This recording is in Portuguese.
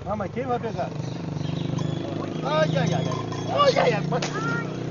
Ah, mas quem vai pegar? Ai, ai, ai, ai. Ai, ai, ai.